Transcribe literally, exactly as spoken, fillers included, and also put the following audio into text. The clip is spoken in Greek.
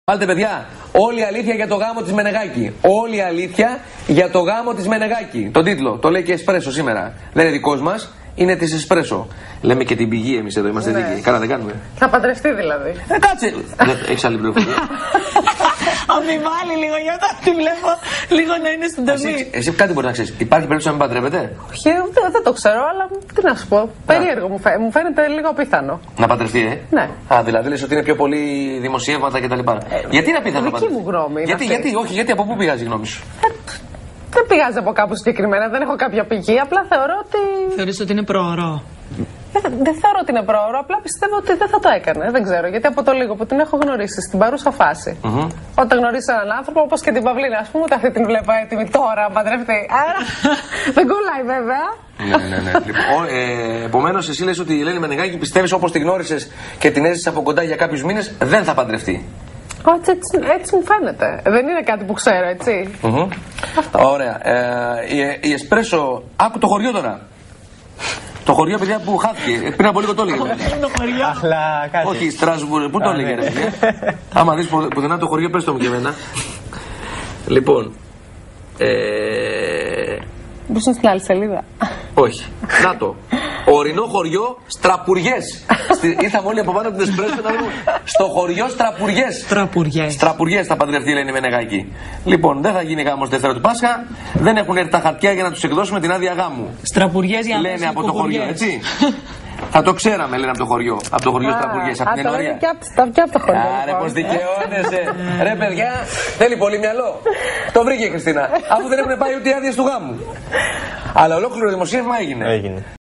Βάλτε παιδιά, όλη η αλήθεια για το γάμο της Μενεγάκη. Όλη η αλήθεια για το γάμο της Μενεγάκη. Τον τίτλο, το λέει και Εσπρέσο σήμερα. Δεν είναι δικός μας, είναι της Εσπρέσο. Λέμε και την πηγή εμείς εδώ, είμαστε ναι. δίκαιοι. Καλά δεν κάνουμε. Θα παντρευτεί δηλαδή. Ε, κάτσε. Έχεις άλλη πληροφορία. Αμφιβάλλει λίγο, για όταν τη βλέπω λίγο να είναι στην τομή. Εσύ, εσύ κάτι μπορεί να ξέρεις. Υπάρχει περίπτωση να μην παντρεύετε? Όχι, δεν, δεν το ξέρω, αλλά τι να σου πω. Περίεργο μου, φαίνεται, μου φαίνεται λίγο απίθανο. Να παντρευτεί, ε? Ναι. Α, δηλαδή λες ότι είναι πιο πολύ δημοσιεύματα κτλ. Ε, γιατί είναι απίθανο να παντρευτεί? Δική μου γνώμη. Γιατί, γιατί, όχι, γιατί από πού πηγάζει η γνώμη σου? Ε, δεν πηγάζει από κάπου συγκεκριμένα, δεν έχω κάποια πηγή. Απλά θεωρώ ότι. Θεωρείς ότι είναι προωρό? Δεν, δεν θεωρώ ότι είναι πρόωρο, απλά πιστεύω ότι δεν θα το έκανε. Δεν ξέρω, γιατί από το λίγο που την έχω γνωρίσει στην παρούσα φάση. Mm-hmm. Όταν γνωρίζει έναν άνθρωπο, όπως και την Παυλίνα, α πούμε, ούτε αυτή την βλέπω έτοιμη τώρα να παντρευτεί. Άρα δεν κολλάει βέβαια. Ναι, ναι, ναι. Λοιπόν, ε, επομένως, εσύ λες ότι η Ελένη Μενεγάκη πιστεύεις όπως τη γνώρισες και την έζησες από κοντά για κάποιους μήνες, δεν θα παντρευτεί. Έτσι, έτσι, έτσι μου φαίνεται. Δεν είναι κάτι που ξέρω, έτσι. Mm-hmm. Αυτό. Ωραία. Ε, η, η Εσπρέσο, άκου το χωριό τώρα. Το χωριό, παιδιά, που χάθηκε. Πριν από λίγο το έλεγε. Το χωριό. Αχλά, κάτι. Όχι, Στρασβούργο. Πού το έλεγε, ρε παιδιά. Άμα δεις πουθενά το χωριό, πες το μου και εμένα. Λοιπόν. Ε... Μπορείς να στην άλλη σελίδα. Όχι. Να το. Ορεινό χωριό Στραπουριές. Ήρθαμε όλοι από πάνω από την Εσπρέσο να δούμε. Στο χωριό Στραπουριές. Στραπουριές. Στραπουριές θα παντρευτεί, λένε η Μενεγάκη. Λοιπόν, δεν θα γίνει γάμος Δευτέρα του Πάσχα. Δεν έχουν έρθει τα χαρτιά για να τους εκδώσουμε την άδεια γάμου. Στραπουριές για να λένε από το χωριό, έτσι. Θα το ξέραμε, λένε από το χωριό. Από το χωριό Στραπουριές, από την ενορία. Και από το χωριό. Άρα, πως δικαιώνεσαι. Ρε παιδιά, θέλει πολύ μυαλό. Το βρήκε η Χριστίνα. Αφού δεν έχουν πάει ούτε άδειες του γάμου. Αλλά ολόκληρο δημοσίευμα έγινε. Έγινε.